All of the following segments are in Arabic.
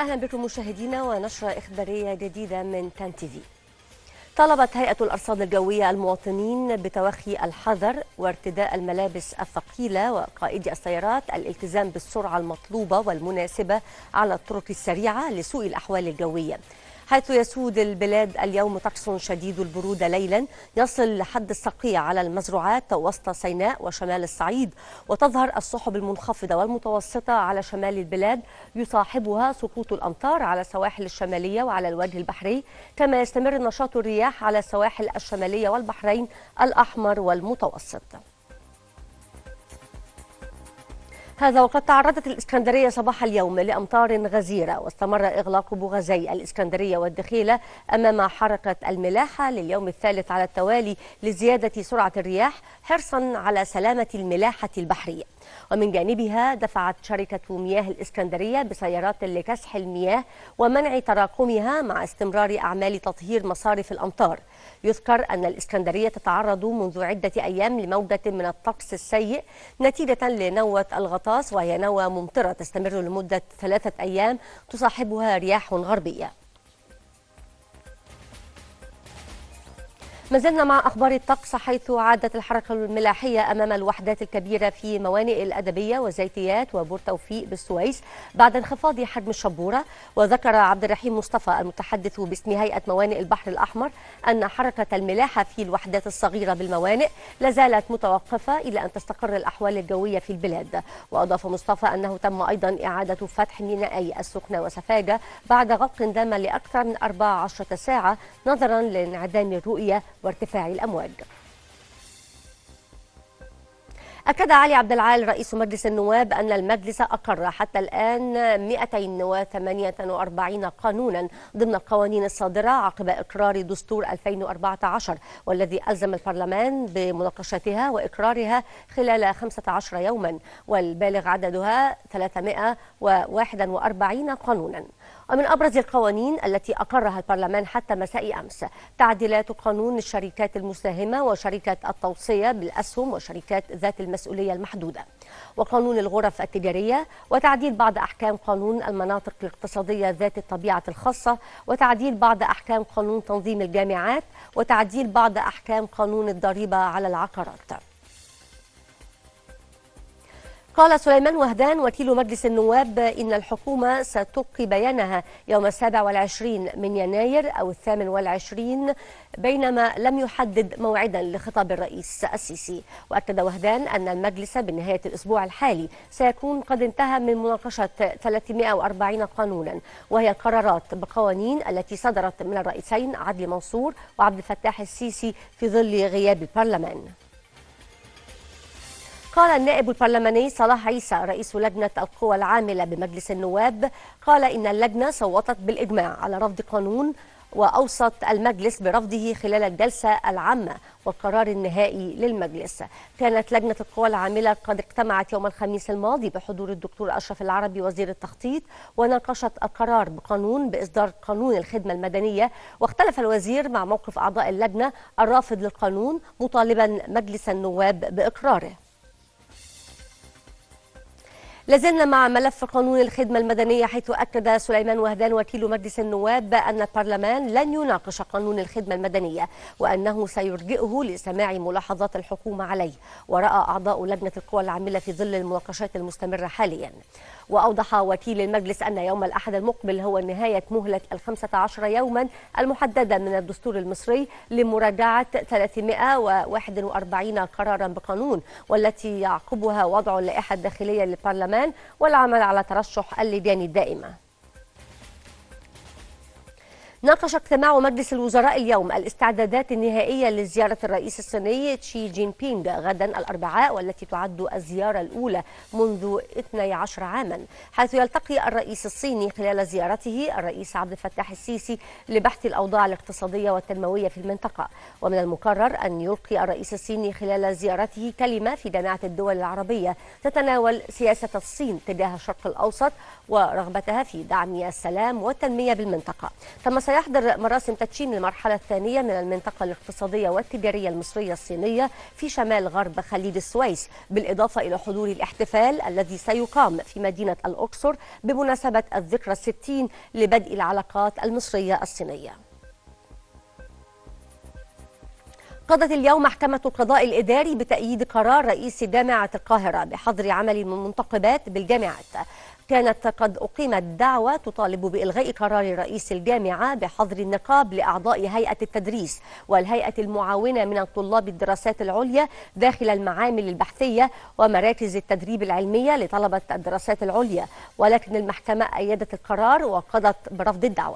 أهلا بكم مشاهدينا ونشرة إخبارية جديدة من تان تي في. طلبت هيئة الأرصاد الجوية المواطنين بتوخي الحذر وارتداء الملابس الثقيلة وقائدي السيارات الالتزام بالسرعة المطلوبة والمناسبة على الطرق السريعة لسوء الأحوال الجوية، حيث يسود البلاد اليوم طقس شديد البرودة ليلا يصل لحد الصقيع على المزروعات وسط سيناء وشمال الصعيد، وتظهر السحب المنخفضة والمتوسطة على شمال البلاد يصاحبها سقوط الأمطار على السواحل الشمالية وعلى الوجه البحري، كما يستمر نشاط الرياح على السواحل الشمالية والبحرين الأحمر والمتوسط. هذا وقد تعرضت الإسكندرية صباح اليوم لأمطار غزيرة، واستمر إغلاق بوغازي الإسكندرية والدخيلة أمام حركة الملاحة لليوم الثالث على التوالي لزيادة سرعة الرياح حرصا على سلامة الملاحة البحرية. ومن جانبها دفعت شركة مياه الإسكندرية بسيارات لكسح المياه ومنع تراكمها مع استمرار أعمال تطهير مصارف الأمطار. يذكر أن الإسكندرية تتعرض منذ عدة أيام لموجة من الطقس السيء نتيجة لنوة الغطاس، وهي نوة ممطرة تستمر لمدة 3 أيام تصاحبها رياح غربية. ما زلنا مع أخبار الطقس، حيث عادت الحركة الملاحية أمام الوحدات الكبيرة في موانئ الأدبية وزيتيات وبور توفيق بالسويس بعد انخفاض حجم الشبورة. وذكر عبد الرحيم مصطفى المتحدث باسم هيئة موانئ البحر الأحمر أن حركة الملاحة في الوحدات الصغيرة بالموانئ لازالت متوقفة إلى أن تستقر الأحوال الجوية في البلاد. وأضاف مصطفى أنه تم أيضا إعادة فتح مينائي السخنة وسفاجة بعد غلق دام لأكثر من 14 ساعة نظرا لانعدام الرؤية وارتفاع الأمواج. أكد علي عبد العال رئيس مجلس النواب أن المجلس أقر حتى الآن 248 قانونا ضمن القوانين الصادرة عقب إقرار دستور 2014، والذي ألزم البرلمان بمناقشتها وإقرارها خلال 15 يوما، والبالغ عددها 341 قانونا. ومن أبرز القوانين التي أقرها البرلمان حتى مساء أمس تعديلات قانون الشركات المساهمة وشركة التوصية بالأسهم وشركات ذات المسؤولية المحدودة، وقانون الغرف التجارية، وتعديل بعض أحكام قانون المناطق الاقتصادية ذات الطبيعة الخاصة، وتعديل بعض أحكام قانون تنظيم الجامعات، وتعديل بعض أحكام قانون الضريبة على العقارات. قال سليمان وهدان وكيل مجلس النواب إن الحكومة ستلقي بيانها يوم 27 من يناير أو 28، بينما لم يحدد موعدا لخطاب الرئيس السيسي. وأكد وهدان أن المجلس بنهاية الأسبوع الحالي سيكون قد انتهى من مناقشة 340 قانونا، وهي القرارات بقوانين التي صدرت من الرئيسين عدلي منصور وعبد الفتاح السيسي في ظل غياب البرلمان. قال النائب البرلماني صلاح عيسى رئيس لجنة القوى العاملة بمجلس النواب قال إن اللجنة صوتت بالإجماع على رفض قانون، وأوصت المجلس برفضه خلال الجلسة العامة والقرار النهائي للمجلس. كانت لجنة القوى العاملة قد اجتمعت يوم الخميس الماضي بحضور الدكتور أشرف العربي وزير التخطيط، وناقشت القرار بقانون بإصدار قانون الخدمة المدنية، واختلف الوزير مع موقف أعضاء اللجنة الرافض للقانون مطالبا مجلس النواب بإقراره. لازلنا مع ملف قانون الخدمة المدنية، حيث أكد سليمان وهدان وكيل مجلس النواب أن البرلمان لن يناقش قانون الخدمة المدنية، وأنه سيرجئه لسماع ملاحظات الحكومة عليه. ورأى أعضاء لجنة القوى العاملة في ظل المناقشات المستمرة حاليا. وأوضح وكيل المجلس أن يوم الأحد المقبل هو نهاية مهلة 15 يوما المحددة من الدستور المصري لمراجعة 341 قرارا بقانون، والتي يعقبها وضع اللائحة الداخلية للبرلمان والعمل على ترشح اللجان الدائمة. ناقش اجتماع مجلس الوزراء اليوم الاستعدادات النهائية لزيارة الرئيس الصيني شي جين بينغ غدا الأربعاء، والتي تعد الزيارة الأولى منذ 12 عاما، حيث يلتقي الرئيس الصيني خلال زيارته الرئيس عبد الفتاح السيسي لبحث الأوضاع الاقتصادية والتنموية في المنطقة. ومن المقرر أن يلقي الرئيس الصيني خلال زيارته كلمة في جامعة الدول العربية تتناول سياسة الصين تجاه الشرق الأوسط ورغبتها في دعم السلام والتنمية بالمنطقة. تم وسيحضر مراسم تدشين المرحلة الثانية من المنطقة الاقتصادية والتجارية المصرية الصينية في شمال غرب خليج السويس، بالإضافة إلى حضور الاحتفال الذي سيقام في مدينة الأقصر بمناسبة الذكرى 60 لبدء العلاقات المصرية الصينية. قضت اليوم محكمة القضاء الإداري بتأييد قرار رئيس جامعة القاهرة بحظر عمل المنتقبات بالجامعات. كانت قد أقيمت دعوى تطالب بإلغاء قرار رئيس الجامعة بحظر النقاب لأعضاء هيئة التدريس والهيئة المعاونة من طلاب الدراسات العليا داخل المعامل البحثية ومراكز التدريب العلمية لطلبة الدراسات العليا، ولكن المحكمة أيدت القرار وقضت برفض الدعوى.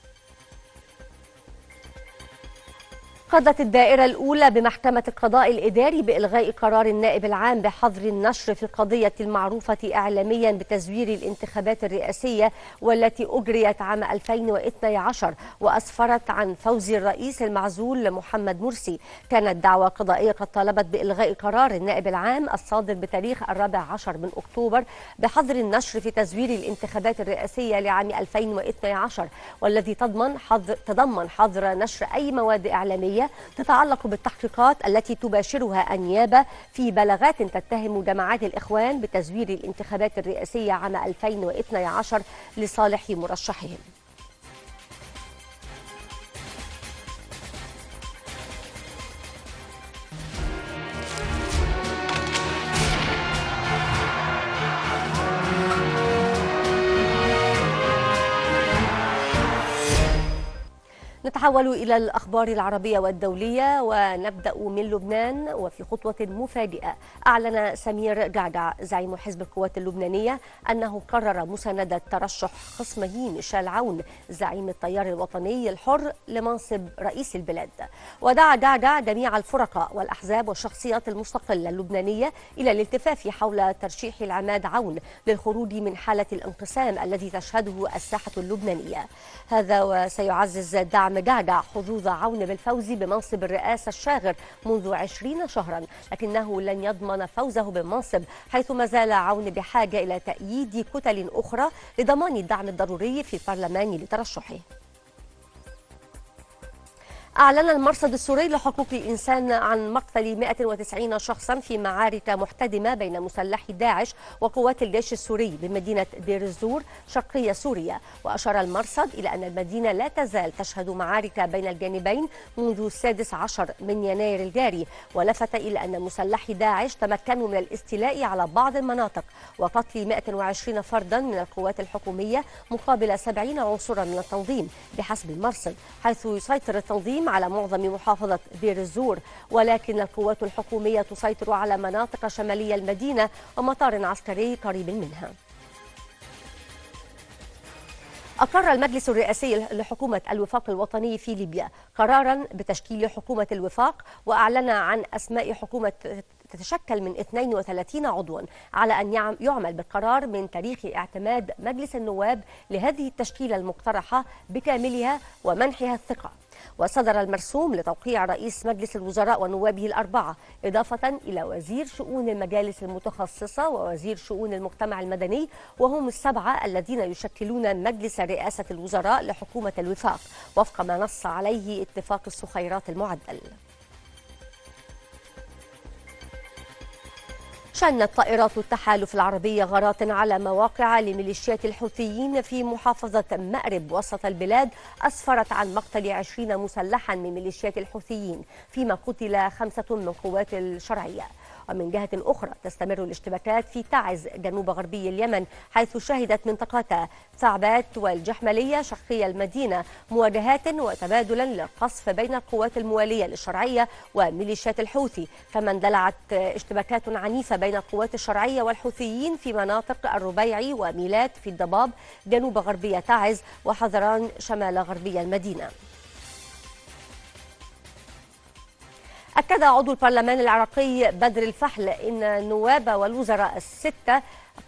قضت الدائرة الأولى بمحكمة القضاء الإداري بإلغاء قرار النائب العام بحظر النشر في القضية المعروفة إعلاميا بتزوير الانتخابات الرئاسية والتي أجريت عام 2012 وأسفرت عن فوز الرئيس المعزول محمد مرسي. كانت دعوى قضائية قد طالبت بإلغاء قرار النائب العام الصادر بتاريخ 14 من أكتوبر بحظر النشر في تزوير الانتخابات الرئاسية لعام 2012 والذي تضمن حظر نشر أي مواد إعلامية تتعلق بالتحقيقات التي تباشرها النيابة في بلاغات تتهم جماعات الإخوان بتزوير الانتخابات الرئاسية عام 2012 لصالح مرشحهم. نتحول إلى الأخبار العربية والدولية ونبدأ من لبنان. وفي خطوة مفاجئة أعلن سمير جعجع زعيم حزب القوات اللبنانية أنه قرر مساندة ترشح خصمه ميشيل عون زعيم التيار الوطني الحر لمنصب رئيس البلاد. ودعا جعجع جميع الفرقاء والأحزاب والشخصيات المستقلة اللبنانية إلى الالتفاف حول ترشيح العماد عون للخروج من حالة الانقسام الذي تشهده الساحة اللبنانية. هذا وسيعزز دعم جعجع حظوظ عون بالفوز بمنصب الرئاسة الشاغر منذ 20 شهرا، لكنه لن يضمن فوزه بالمنصب حيث ما زال عون بحاجة إلى تأييد كتل أخرى لضمان الدعم الضروري في البرلمان لترشحه. أعلن المرصد السوري لحقوق الإنسان عن مقتل 190 شخصا في معارك محتدمة بين مسلحي داعش وقوات الجيش السوري بمدينة دير الزور شرقية سوريا. وأشار المرصد إلى أن المدينة لا تزال تشهد معارك بين الجانبين منذ 16 من يناير الجاري، ولفت إلى أن مسلحي داعش تمكنوا من الاستيلاء على بعض المناطق وقتل 120 فردا من القوات الحكومية مقابل 70 عنصرا من التنظيم بحسب المرصد، حيث يسيطر التنظيم على معظم محافظة دير الزور، ولكن القوات الحكومية تسيطر على مناطق شمالية المدينة ومطار عسكري قريب منها. أقر المجلس الرئاسي لحكومة الوفاق الوطني في ليبيا قرارا بتشكيل حكومة الوفاق، وأعلن عن أسماء حكومة تتشكل من 32 عضوا، على أن يعمل بالقرار من تاريخ اعتماد مجلس النواب لهذه التشكيلة المقترحة بكاملها ومنحها الثقة. وصدر المرسوم لتوقيع رئيس مجلس الوزراء ونوابه الأربعة، إضافة إلى وزير شؤون المجالس المتخصصة ووزير شؤون المجتمع المدني، وهم السبعة الذين يشكلون مجلس رئاسة الوزراء لحكومة الوفاق وفق ما نص عليه اتفاق السخيرات المعدل. شنت طائرات التحالف العربي غارات على مواقع لميليشيات الحوثيين في محافظة مأرب وسط البلاد، أسفرت عن مقتل 20 مسلحا من ميليشيات الحوثيين، فيما قتل 5 من قوات الشرعية. ومن جهة أخرى تستمر الاشتباكات في تعز جنوب غربي اليمن، حيث شهدت منطقة ثعبات والجحملية شرقي المدينة مواجهات وتبادلا للقصف بين القوات الموالية للشرعية وميليشيات الحوثي، كما اندلعت اشتباكات عنيفة بين القوات الشرعية والحوثيين في مناطق الربيعي وميلات في الضباب جنوب غربي تعز وحضران شمال غربي المدينة. أكد عضو البرلمان العراقي بدر الفحل إن النواب والوزراء الستة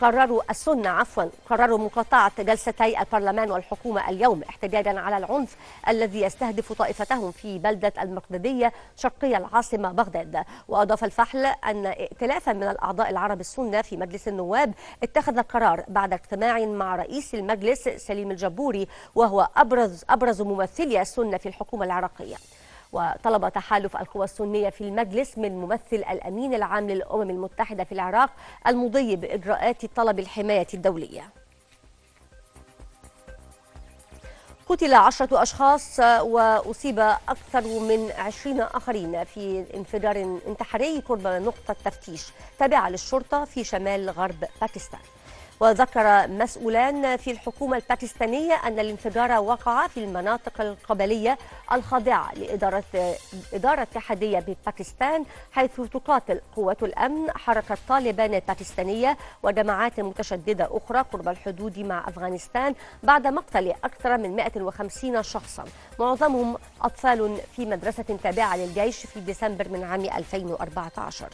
قرروا مقاطعة جلستي البرلمان والحكومة اليوم احتجاجا على العنف الذي يستهدف طائفتهم في بلدة المقددية شرقي العاصمة بغداد. وأضاف الفحل أن ائتلافا من الأعضاء العرب السنة في مجلس النواب اتخذ القرار بعد اجتماع مع رئيس المجلس سليم الجبوري وهو أبرز ممثلي السنة في الحكومة العراقية. وطلب تحالف القوى السنية في المجلس من ممثل الأمين العام للأمم المتحدة في العراق المضي بإجراءات طلب الحماية الدولية. قتل 10 أشخاص وأصيب أكثر من 20 آخرين في انفجار انتحاري قرب نقطة تفتيش تابعة للشرطة في شمال غرب باكستان. وذكر مسؤولان في الحكومة الباكستانية أن الانفجار وقع في المناطق القبلية الخاضعة لإدارة اتحادية بباكستان، حيث تقاتل قوات الأمن حركة طالبان الباكستانية وجماعات متشددة أخرى قرب الحدود مع أفغانستان بعد مقتل أكثر من 150 شخصا معظمهم أطفال في مدرسة تابعة للجيش في ديسمبر من عام 2014.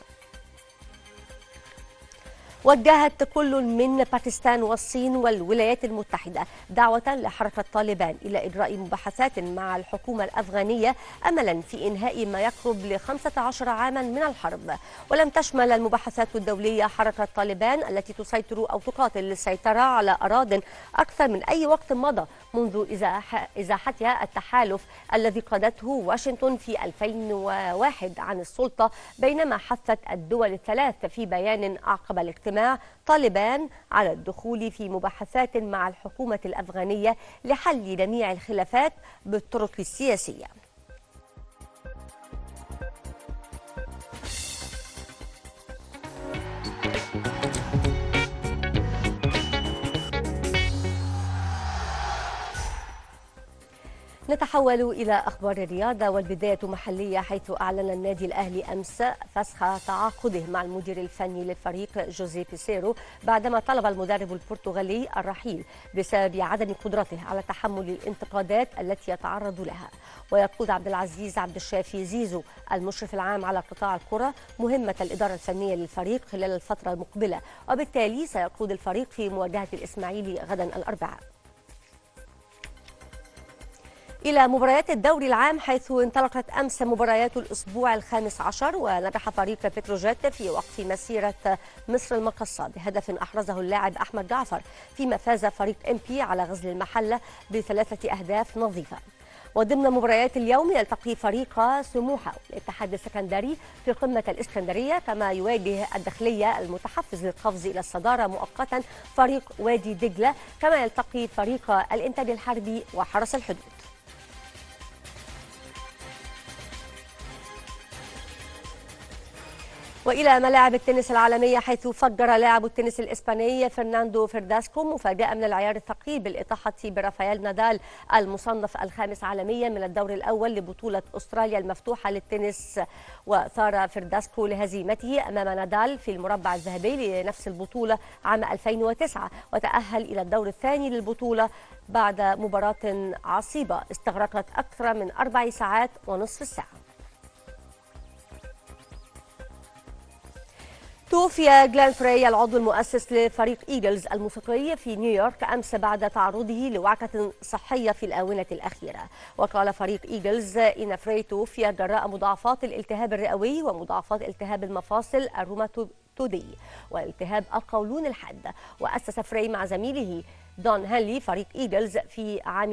وجهت كل من باكستان والصين والولايات المتحدة دعوة لحركة طالبان إلى إجراء مباحثات مع الحكومة الأفغانية أملا في إنهاء ما يقرب ل 15 عاما من الحرب. ولم تشمل المباحثات الدولية حركة طالبان التي تسيطر أو تقاتل للسيطرة على أراضٍ أكثر من أي وقت مضى منذ إزاحتها التحالف الذي قادته واشنطن في 2001 عن السلطة، بينما حثت الدول الثلاث في بيان عقب الاجتماع طالبان على الدخول في مباحثات مع الحكومة الأفغانية لحل جميع الخلافات بالطرق السياسية. نتحول إلى أخبار الرياضة والبداية محلية، حيث أعلن النادي الأهلي أمس فسخ تعاقده مع المدير الفني للفريق جوزيه بيسيرو بعدما طلب المدرب البرتغالي الرحيل بسبب عدم قدرته على تحمل الانتقادات التي يتعرض لها. ويقود عبد العزيز عبد الشافي زيزو المشرف العام على قطاع الكرة مهمة الإدارة الفنية للفريق خلال الفترة المقبلة، وبالتالي سيقود الفريق في مواجهة الإسماعيلي غدا الأربعاء. إلى مباريات الدوري العام، حيث انطلقت أمس مباريات الأسبوع الخامس عشر، ونجح فريق بتروجيت في وقف مسيرة مصر المقصة بهدف أحرزه اللاعب أحمد جعفر، فيما فاز فريق MP على غزل المحلة ب3 أهداف نظيفة. وضمن مباريات اليوم يلتقي فريق سموحة والاتحاد السكندري في قمة الإسكندرية، كما يواجه الداخلية المتحفز للقفز إلى الصدارة مؤقتا فريق وادي دجلة، كما يلتقي فريق الإنتاج الحربي وحرس الحدود. وإلى ملاعب التنس العالمية، حيث فجر لاعب التنس الإسباني فرناندو فيرداسكو مفاجأة من العيار الثقيل بالإطاحة برافائيل نادال المصنف الخامس عالميا من الدور الأول لبطولة أستراليا المفتوحة للتنس. وثار فيرداسكو لهزيمته أمام نادال في المربع الذهبي لنفس البطولة عام 2009، وتأهل إلى الدور الثاني للبطولة بعد مباراة عصيبة استغرقت أكثر من 4 ساعات ونصف الساعة. توفي جلان فري العضو المؤسس لفريق إيجلز الموسيقي في نيويورك أمس بعد تعرضه لوعكة صحية في الآونة الأخيرة. وقال فريق إيجلز إن فري توفي جراء مضاعفات الالتهاب الرئوي ومضاعفات التهاب المفاصل الروماتويدي والتهاب القولون الحاد. وأسس فري مع زميله دون هانلي فريق إيجلز في عام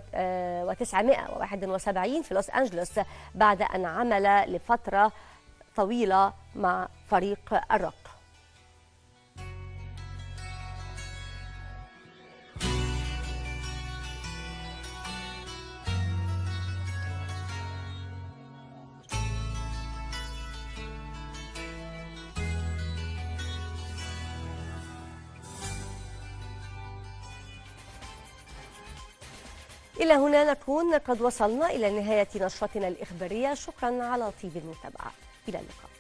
1971 في لوس أنجلوس بعد أن عمل لفترة طويلة مع فريق الروك. إلى هنا نكون قد وصلنا إلى نهاية نشرتنا الإخبارية. شكرا على طيب المتابعة، إلى اللقاء.